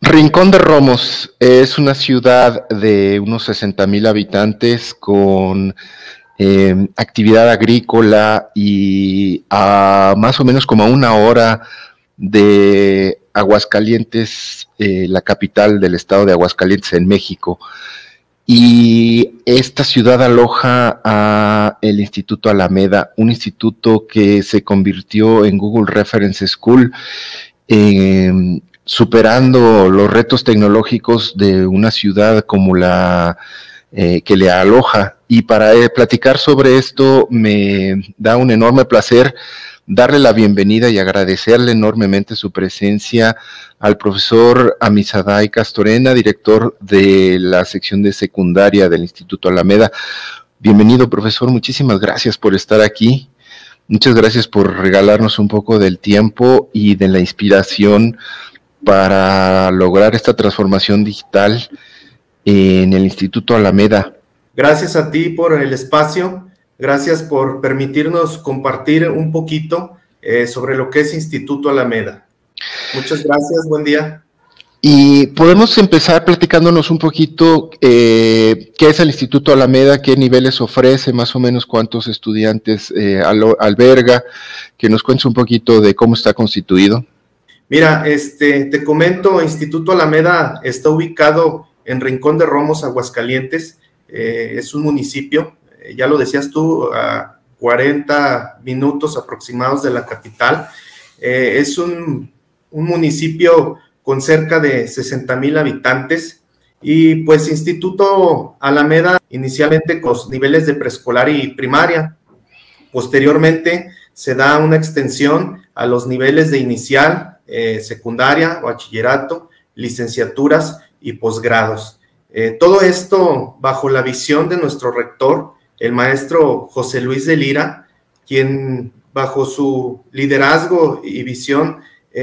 Rincón de Romos es una ciudad de unos 60,000 habitantes con actividad agrícola y a más o menos como a una hora de Aguascalientes, la capital del estado de Aguascalientes en México. Y esta ciudad aloja a el Instituto Alameda, un instituto que se convirtió en Google Reference School, superando los retos tecnológicos de una ciudad como la que le aloja. Y para platicar sobre esto me da un enorme placer darle la bienvenida y agradecerle enormemente su presencia al profesor Amisadai Castorena, director de la sección de secundaria del Instituto Alameda. Bienvenido, profesor, muchísimas gracias por estar aquí. Muchas gracias por regalarnos un poco del tiempo y de la inspiración para lograr esta transformación digital en el Instituto Alameda. Gracias a ti por el espacio. Gracias por permitirnos compartir un poquito sobre lo que es Instituto Alameda. Muchas gracias, buen día. Y podemos empezar platicándonos un poquito qué es el Instituto Alameda, qué niveles ofrece, más o menos cuántos estudiantes alberga, que nos cuentes un poquito de cómo está constituido. Mira, te comento, Instituto Alameda está ubicado en Rincón de Romos, Aguascalientes. Es un municipio, ya lo decías tú, a 40 minutos aproximados de la capital. Es un municipio con cerca de 60,000 habitantes y pues Instituto Alameda inicialmente con los niveles de preescolar y primaria. Posteriormente se da una extensión a los niveles de inicial, secundaria, bachillerato, licenciaturas y posgrados. Todo esto bajo la visión de nuestro rector, el maestro José Luis de Lira, quien bajo su liderazgo y visión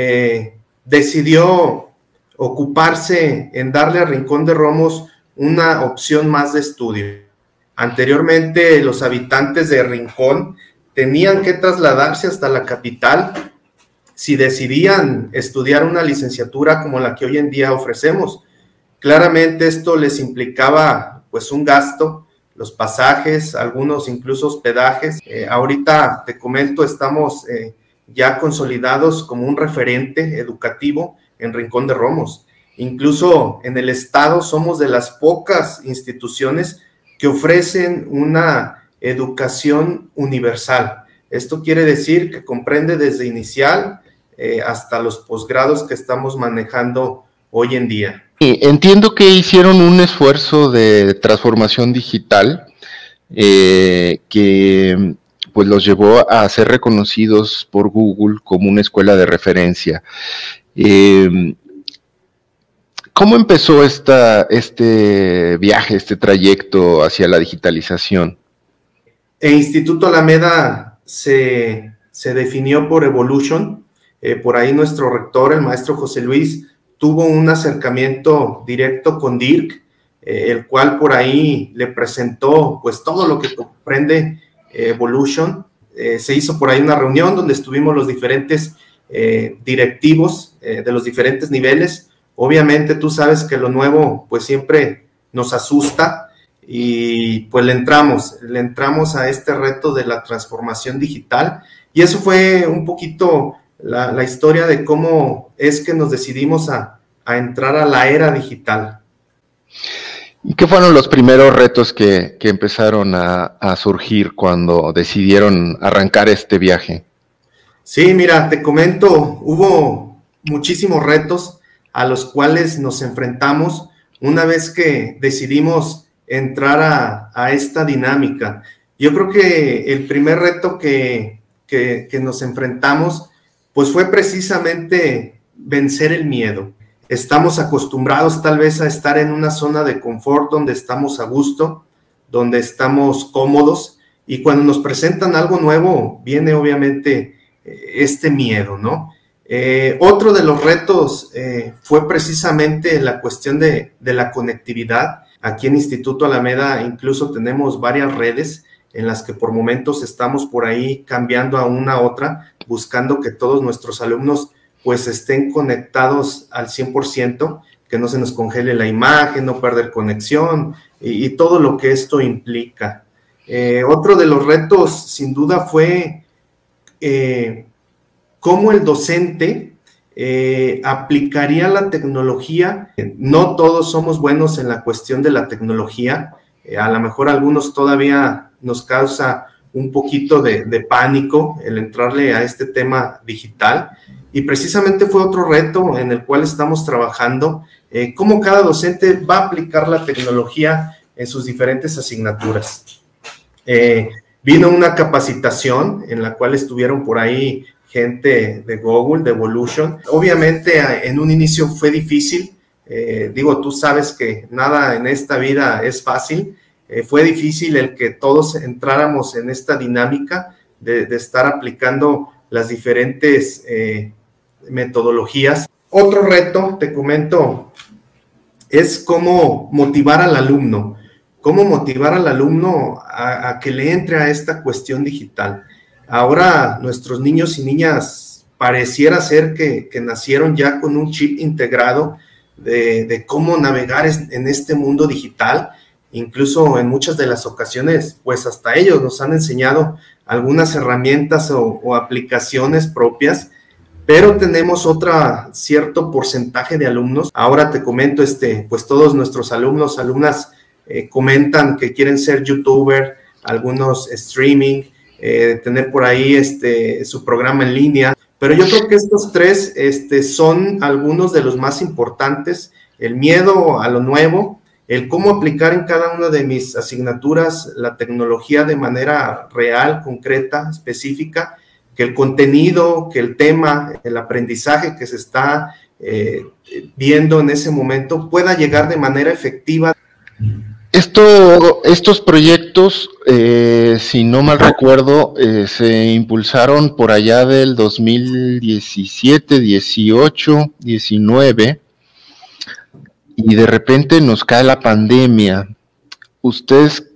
decidió ocuparse en darle a Rincón de Romos una opción más de estudio. Anteriormente los habitantes de Rincón tenían que trasladarse hasta la capital si decidían estudiar una licenciatura como la que hoy en día ofrecemos. Claramente esto les implicaba pues un gasto, los pasajes, algunos incluso hospedajes. Ahorita te comento, estamos ya consolidados como un referente educativo en Rincón de Romos. Incluso en el estado somos de las pocas instituciones que ofrecen una educación universal. Esto quiere decir que comprende desde inicial hasta los posgrados que estamos manejando hoy en día. Entiendo que hicieron un esfuerzo de transformación digital que pues los llevó a ser reconocidos por Google como una escuela de referencia. ¿Cómo empezó este viaje, este trayecto hacia la digitalización? El Instituto Alameda se definió por Evolution. Por ahí nuestro rector, el maestro José Luis, tuvo un acercamiento directo con Dirk, el cual por ahí le presentó pues todo lo que comprende Evolution. Se hizo por ahí una reunión donde estuvimos los diferentes directivos de los diferentes niveles. Obviamente tú sabes que lo nuevo pues siempre nos asusta y pues le entramos a este reto de la transformación digital y eso fue un poquito la historia de cómo es que nos decidimos a entrar a la era digital. ¿Y qué fueron los primeros retos que empezaron a surgir cuando decidieron arrancar este viaje? Sí, mira, te comento, hubo muchísimos retos a los cuales nos enfrentamos una vez que decidimos entrar a esta dinámica. Yo creo que el primer reto que nos enfrentamos pues fue precisamente vencer el miedo. Estamos acostumbrados tal vez a estar en una zona de confort donde estamos a gusto, donde estamos cómodos, y cuando nos presentan algo nuevo, viene obviamente este miedo, ¿no? Otro de los retos fue precisamente la cuestión de la conectividad. Aquí en Instituto Alameda incluso tenemos varias redes en las que por momentos estamos por ahí cambiando a una a otra, buscando que todos nuestros alumnos pues estén conectados al 100%, que no se nos congele la imagen, no perder conexión y todo lo que esto implica. Otro de los retos, sin duda, fue cómo el docente aplicaría la tecnología. No todos somos buenos en la cuestión de la tecnología. A lo mejor a algunos todavía nos causa un poquito de pánico el entrarle a este tema digital. Y precisamente fue otro reto en el cual estamos trabajando, cómo cada docente va a aplicar la tecnología en sus diferentes asignaturas. Vino una capacitación en la cual estuvieron por ahí gente de Google, de Evolution. Obviamente en un inicio fue difícil, tú sabes que nada en esta vida es fácil. Fue difícil el que todos entráramos en esta dinámica de estar aplicando las diferentes metodologías. Otro reto, te comento, es cómo motivar al alumno. Cómo motivar al alumno a que le entre a esta cuestión digital. Ahora nuestros niños y niñas pareciera ser que nacieron ya con un chip integrado de cómo navegar en este mundo digital. Incluso en muchas de las ocasiones, pues hasta ellos nos han enseñado algunas herramientas o aplicaciones propias, pero tenemos cierto porcentaje de alumnos. Ahora te comento, pues todos nuestros alumnas comentan que quieren ser youtuber, algunos streaming, tener por ahí su programa en línea. Pero yo creo que estos tres son algunos de los más importantes: el miedo a lo nuevo, el cómo aplicar en cada una de mis asignaturas la tecnología de manera real, concreta, específica, que el contenido, que el tema, el aprendizaje que se está viendo en ese momento pueda llegar de manera efectiva. Estos proyectos, si no mal recuerdo, se impulsaron por allá del 2017, 18, 19, y de repente nos cae la pandemia. ¿Ustedes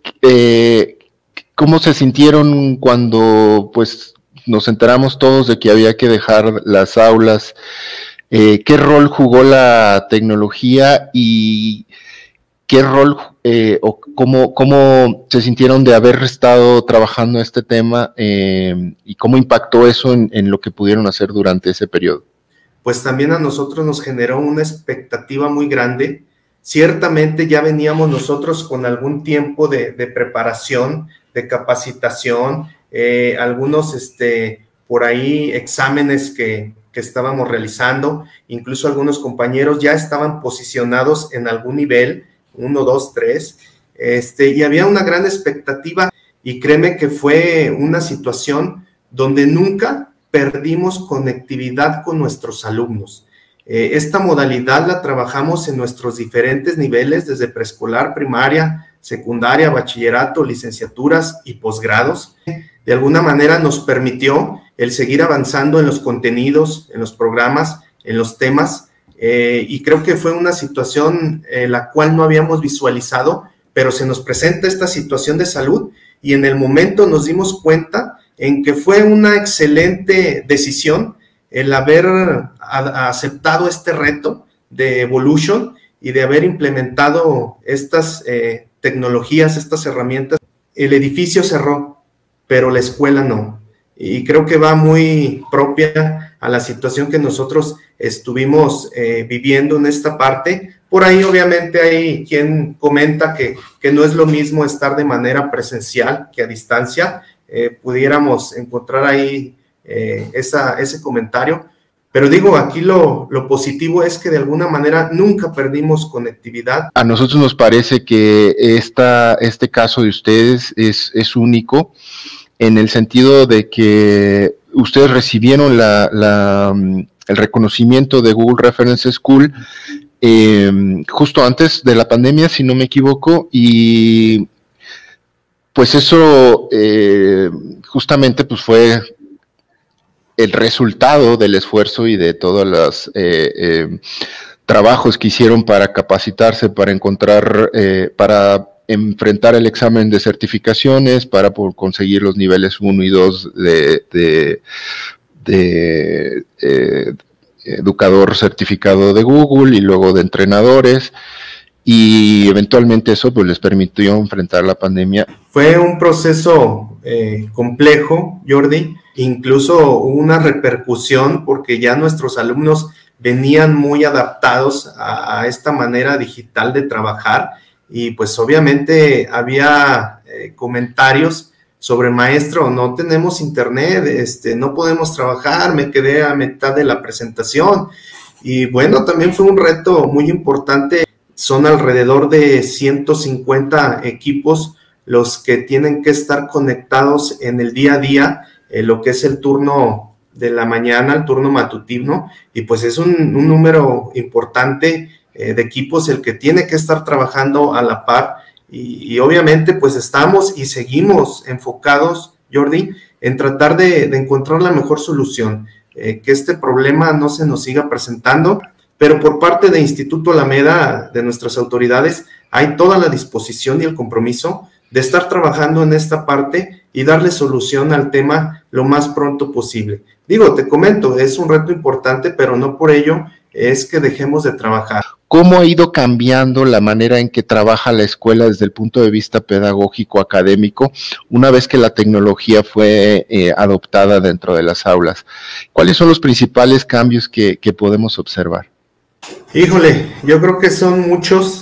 cómo se sintieron cuando pues nos enteramos todos de que había que dejar las aulas? ¿Qué rol jugó la tecnología y qué rol o cómo se sintieron de haber estado trabajando este tema y cómo impactó eso en lo que pudieron hacer durante ese periodo? Pues también a nosotros nos generó una expectativa muy grande. Ciertamente ya veníamos nosotros con algún tiempo de preparación, de capacitación, algunos por ahí exámenes que estábamos realizando, incluso algunos compañeros ya estaban posicionados en algún nivel, 1, 2, 3, y había una gran expectativa, y créeme que fue una situación donde nunca perdimos conectividad con nuestros alumnos. Esta modalidad la trabajamos en nuestros diferentes niveles, desde preescolar, primaria, secundaria, bachillerato, licenciaturas y posgrados. De alguna manera nos permitió el seguir avanzando en los contenidos, en los programas, en los temas, y creo que fue una situación la cual no habíamos visualizado, pero se nos presenta esta situación de salud y en el momento nos dimos cuenta en que fue una excelente decisión el haber aceptado este reto de Evolution y de haber implementado estas tecnologías, estas herramientas. El edificio cerró, pero la escuela no. Y creo que va muy propia a la situación que nosotros estuvimos viviendo en esta parte. Por ahí obviamente hay quien comenta que no es lo mismo estar de manera presencial que a distancia. Pudiéramos encontrar ahí ese comentario. Pero digo, aquí lo positivo es que de alguna manera nunca perdimos conectividad. A nosotros nos parece que este caso de ustedes es único, en el sentido de que ustedes recibieron el reconocimiento de Google Reference School justo antes de la pandemia, si no me equivoco, y pues eso justamente pues fue el resultado del esfuerzo y de todos los trabajos que hicieron para capacitarse, para encontrar, para enfrentar el examen de certificaciones, para conseguir los niveles 1 y 2 educador certificado de Google y luego de entrenadores, y eventualmente eso pues les permitió enfrentar la pandemia. Fue un proceso complejo, Jordi, incluso hubo una repercusión porque ya nuestros alumnos venían muy adaptados a esta manera digital de trabajar, y pues obviamente había comentarios sobre: maestro, no tenemos internet, no podemos trabajar, me quedé a mitad de la presentación. Y bueno, también fue un reto muy importante. Son alrededor de 150 equipos los que tienen que estar conectados en el día a día, lo que es el turno de la mañana, el turno matutino, y pues es un número importante de equipos el que tiene que estar trabajando a la par, y obviamente pues estamos y seguimos enfocados, Jordi, en tratar de encontrar la mejor solución, que este problema no se nos siga presentando. Pero por parte de Instituto Alameda, de nuestras autoridades, hay toda la disposición y el compromiso de estar trabajando en esta parte y darle solución al tema lo más pronto posible. Digo, te comento, es un reto importante, pero no por ello es que dejemos de trabajar. ¿Cómo ha ido cambiando la manera en que trabaja la escuela desde el punto de vista pedagógico, académico, una vez que la tecnología fue adoptada dentro de las aulas? ¿Cuáles son los principales cambios que podemos observar? Híjole, yo creo que son muchos.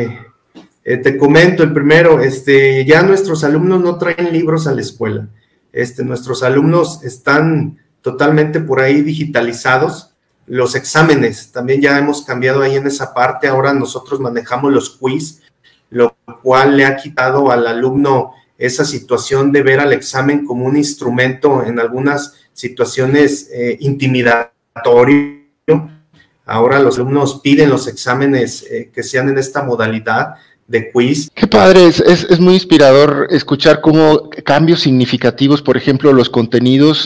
Te comento el primero, ya nuestros alumnos no traen libros a la escuela. Nuestros alumnos están totalmente por ahí digitalizados. Los exámenes, también ya hemos cambiado ahí en esa parte. Ahora nosotros manejamos los quiz, lo cual le ha quitado al alumno esa situación de ver al examen como un instrumento en algunas situaciones intimidatorio. Ahora los alumnos piden los exámenes que sean en esta modalidad de quiz. Qué padre, es muy inspirador escuchar cómo cambios significativos, por ejemplo, los contenidos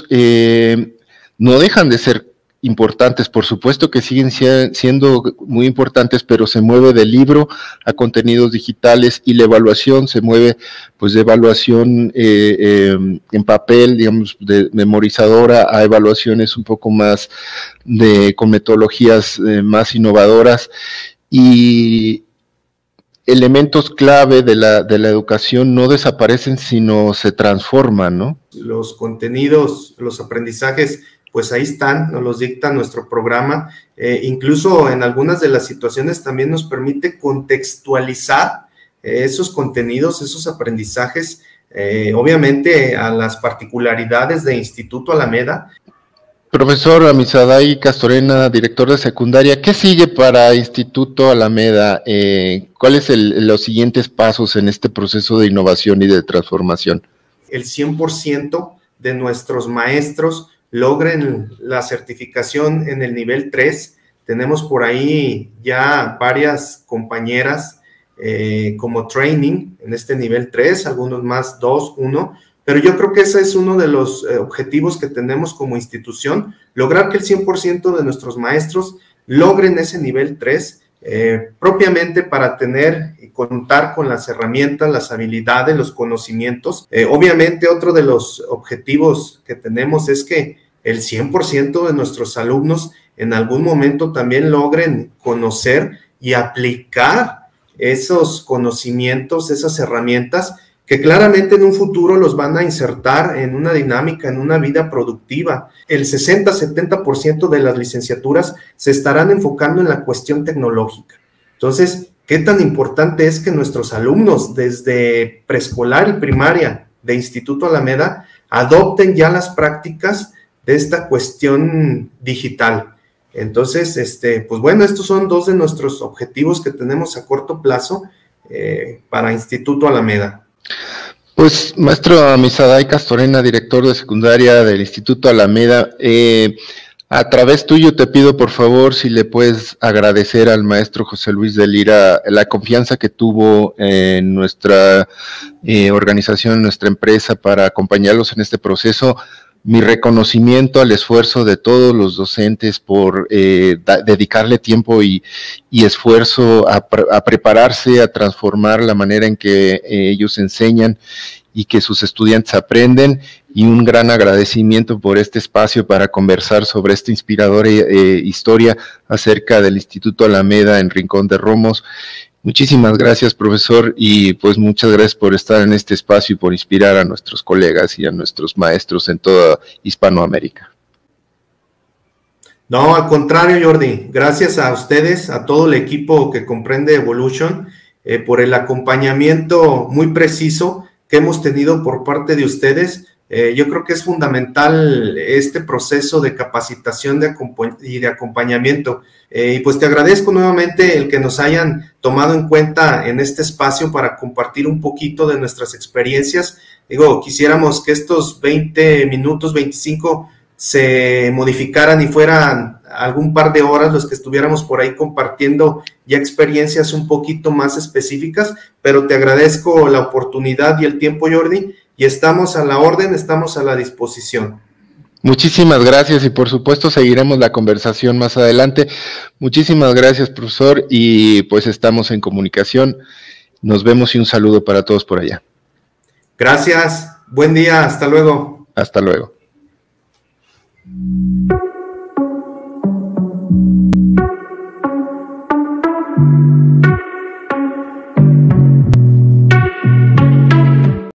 no dejan de ser importantes, por supuesto que siguen siendo muy importantes, pero se mueve del libro a contenidos digitales, y la evaluación se mueve pues de evaluación en papel, digamos, de memorizadora, a evaluaciones un poco más con metodologías más innovadoras, y elementos clave de la educación no desaparecen, sino se transforman, ¿no? Los contenidos, los aprendizajes, pues ahí están, nos los dicta nuestro programa. Incluso en algunas de las situaciones también nos permite contextualizar esos contenidos, esos aprendizajes, obviamente a las particularidades de Instituto Alameda. Profesor Amisadai Castorena, director de secundaria, ¿qué sigue para Instituto Alameda? ¿Cuáles son los siguientes pasos en este proceso de innovación y de transformación? El 100% de nuestros maestros logren la certificación en el nivel 3. Tenemos por ahí ya varias compañeras como training en este nivel 3, algunos más 2, 1, pero yo creo que ese es uno de los objetivos que tenemos como institución, lograr que el 100% de nuestros maestros logren ese nivel 3, propiamente para tener y contar con las herramientas, las habilidades, los conocimientos. Obviamente otro de los objetivos que tenemos es que el 100% de nuestros alumnos en algún momento también logren conocer y aplicar esos conocimientos, esas herramientas que claramente en un futuro los van a insertar en una dinámica, en una vida productiva. El 60-70% de las licenciaturas se estarán enfocando en la cuestión tecnológica. Entonces, ¿qué tan importante es que nuestros alumnos desde preescolar y primaria de Instituto Alameda adopten ya las prácticas de esta cuestión digital? Entonces, pues bueno, estos son dos de nuestros objetivos que tenemos a corto plazo para Instituto Alameda. Pues, maestro Amisadai Castorena, director de secundaria del Instituto Alameda, a través tuyo te pido, por favor, si le puedes agradecer al maestro José Luis de Lira la confianza que tuvo en nuestra organización, en nuestra empresa, para acompañarlos en este proceso. Mi reconocimiento al esfuerzo de todos los docentes por dedicarle tiempo y esfuerzo a prepararse, a transformar la manera en que ellos enseñan, y que sus estudiantes aprenden, y un gran agradecimiento por este espacio para conversar sobre esta inspiradora historia acerca del Instituto Alameda en Rincón de Romos. Muchísimas gracias, profesor, y pues muchas gracias por estar en este espacio y por inspirar a nuestros colegas y a nuestros maestros en toda Hispanoamérica. No, al contrario, Jordi, gracias a ustedes, a todo el equipo que comprende Evolution, por el acompañamiento muy preciso que hemos tenido por parte de ustedes. Yo creo que es fundamental este proceso de capacitación y de acompañamiento. Y pues te agradezco nuevamente el que nos hayan tomado en cuenta en este espacio para compartir un poquito de nuestras experiencias. Digo, quisiéramos que estos 20 minutos, 25, se modificaran y fueran algún par de horas los que estuviéramos por ahí compartiendo ya experiencias un poquito más específicas, pero te agradezco la oportunidad y el tiempo, Jordi, y estamos a la orden, estamos a la disposición. Muchísimas gracias, y por supuesto seguiremos la conversación más adelante. Muchísimas gracias, profesor, y pues estamos en comunicación. Nos vemos y un saludo para todos por allá. Gracias, buen día, hasta luego. Hasta luego.